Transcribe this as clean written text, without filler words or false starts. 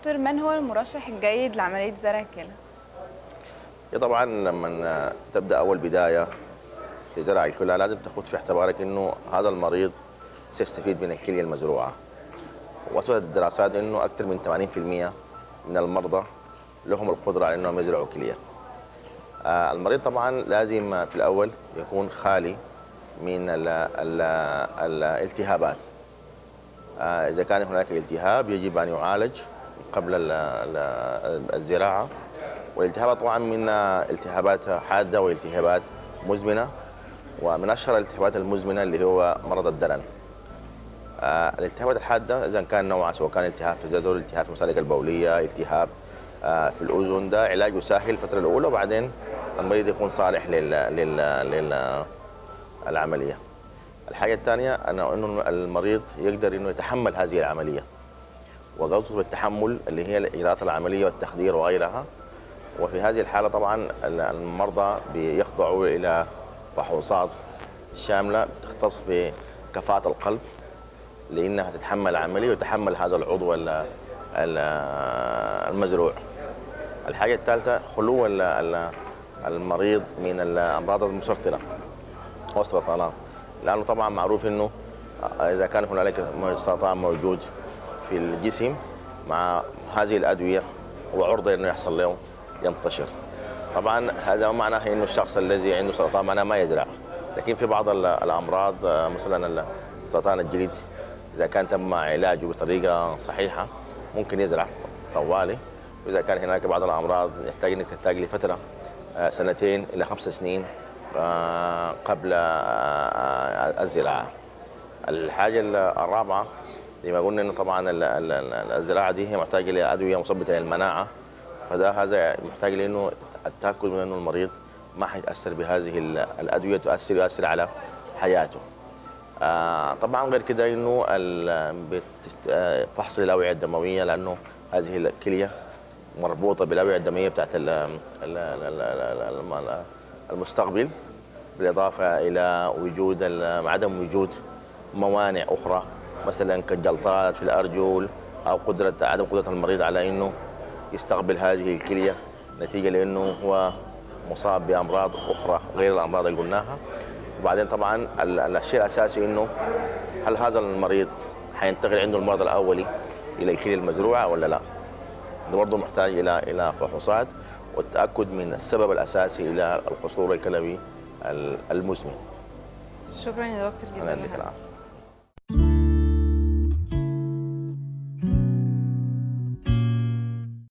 دكتور، من هو المرشح الجيد لعملية زرع الكلى؟ طبعا لما تبدا اول بدايه في زرع الكلى لازم تاخذ في اعتبارك انه هذا المريض سيستفيد من الكليه المزروعه. واثبتت الدراسات انه اكثر من 80% من المرضى لهم القدره على انهم يزرعوا كليه. المريض طبعا لازم في الاول يكون خالي من الالتهابات. اذا كان هناك التهاب يجب ان يعالج قبل الزراعه. والالتهابات طبعا من التهابات حاده والتهابات مزمنه، ومن اشهر الالتهابات المزمنه اللي هو مرض الدرن. الالتهابات الحاده اذا كان نوعها سواء كان التهاب في الجدر، التهاب في المسالك البوليه، التهاب في الاذن، ده علاجه سهل الفتره الاولى وبعدين المريض يكون صالح للعمليه. الحاجه الثانيه انه المريض يقدر انه يتحمل هذه العمليه، وقصده بالتحمل اللي هي اجراءات العمليه والتخدير وغيرها. وفي هذه الحالة طبعا المرضى بيخضعوا إلى فحوصات شاملة تختص بكفاءة القلب لأنها تتحمل العملية وتتحمل هذا العضو المزروع. الحاجة الثالثة خلو المريض من الأمراض المسرطنة والسرطانات، لأنه طبعا معروف أنه إذا كان هنالك سرطان موجود في الجسم مع هذه الأدوية هو عرضة أنه يحصل له ينتشر. طبعا هذا معناه انه الشخص الذي عنده سرطان معناه ما يزرع، لكن في بعض الامراض مثلا سرطان الجلد اذا كان تم علاجه بطريقه صحيحه ممكن يزرع طوالي. واذا كان هناك بعض الامراض يحتاج انك تحتاج لفتره 2 إلى 5 سنين قبل الزراعه. الحاجه الرابعه زي ما قلنا انه طبعا الزراعه دي هي محتاجه لادويه مثبته للمناعه، هذا محتاج لانه التاكد من انه المريض ما حيتاثر بهذه الادويه يؤثر على حياته. طبعا غير كده انه فحص الاوعيه الدمويه، لانه هذه الكليه مربوطه بالاوعيه الدمويه بتاعت المستقبل، بالاضافه الى وجود عدم وجود موانع اخرى مثلا كالجلطات في الارجل او عدم قدره المريض على انه يستقبل هذه الكليه نتيجه لانه هو مصاب بامراض اخرى غير الامراض اللي قلناها. وبعدين طبعا الشيء الاساسي انه هل هذا المريض حينتقل عنده المرض الاولي الى الكليه المزروعه ولا لا؟ ده برضه محتاج الى فحوصات والتاكد من السبب الاساسي الى القصور الكلوي المزمن. شكرا يا دكتور جدا. انا يديك العافيه.